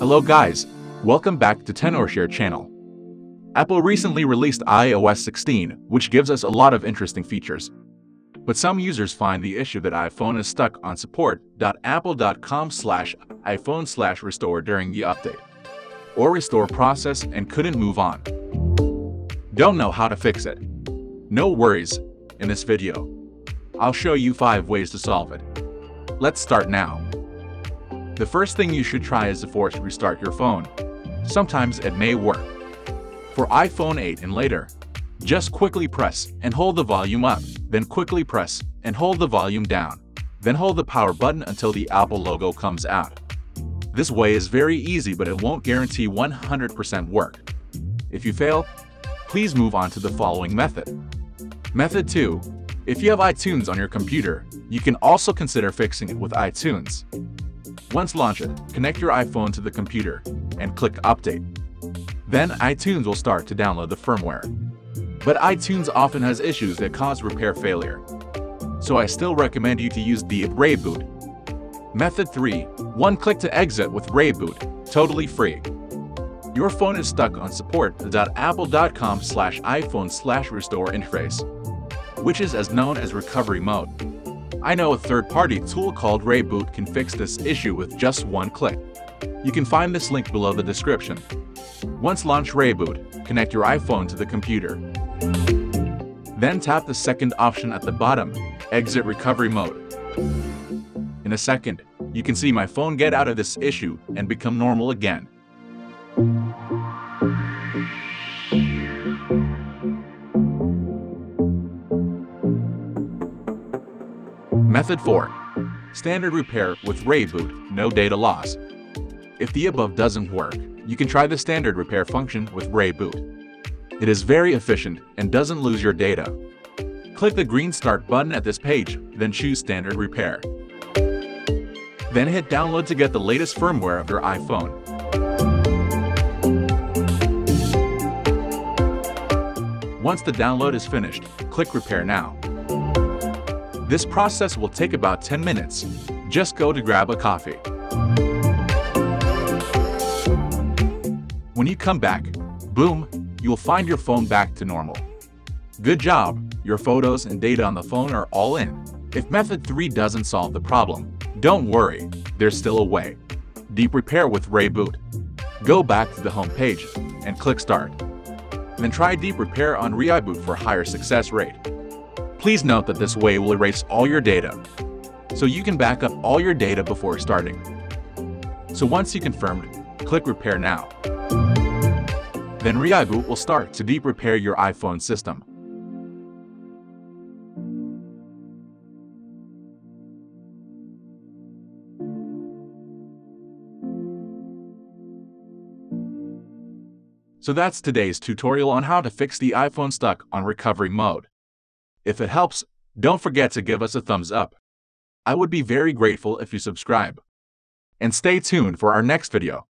Hello guys, welcome back to TenorShare channel. Apple recently released iOS 16, which gives us a lot of interesting features. But some users find the issue that iPhone is stuck on support.apple.com/iPhone/restore during the update or restore process and couldn't move on. Don't know how to fix it? No worries, in this video, I'll show you 5 ways to solve it. Let's start now. The first thing you should try is to force restart your phone. Sometimes it may work. For iPhone 8 and later, just quickly press and hold the volume up, then quickly press and hold the volume down, then hold the power button until the Apple logo comes out. This way is very easy, but it won't guarantee 100% work. If you fail, please move on to the following method. Method 2. If you have iTunes on your computer, you can also consider fixing it with iTunes. Once launched, connect your iPhone to the computer and click Update. Then iTunes will start to download the firmware. But iTunes often has issues that cause repair failure, so I still recommend you to use the ReiBoot. Method 3. One click to exit with ReiBoot, totally free. Your phone is stuck on support.apple.com/iPhone/restore interface, which is as known as recovery mode. I know a third-party tool called ReiBoot can fix this issue with just one click. You can find this link below the description. Once launch ReiBoot, connect your iPhone to the computer. Then tap the second option at the bottom, Exit Recovery Mode. In a second, you can see my phone get out of this issue and become normal again. Method 4. Standard repair with ReiBoot, no data loss. If the above doesn't work, you can try the standard repair function with ReiBoot. It is very efficient and doesn't lose your data. Click the green Start button at this page, then choose Standard Repair. Then hit Download to get the latest firmware of your iPhone. Once the download is finished, click Repair Now. This process will take about 10 minutes. Just go to grab a coffee. When you come back, boom, you'll find your phone back to normal. Good job, your photos and data on the phone are all in. If method 3 doesn't solve the problem, don't worry, there's still a way. Deep repair with ReiBoot. Go back to the home page and click Start. Then try deep repair on ReiBoot for higher success rate. Please note that this way will erase all your data, so you can back up all your data before starting. So once you confirmed, click Repair Now. Then ReiBoot will start to deep repair your iPhone system. So that's today's tutorial on how to fix the iPhone stuck on recovery mode. If it helps, don't forget to give us a thumbs up. I would be very grateful if you subscribe. And stay tuned for our next video.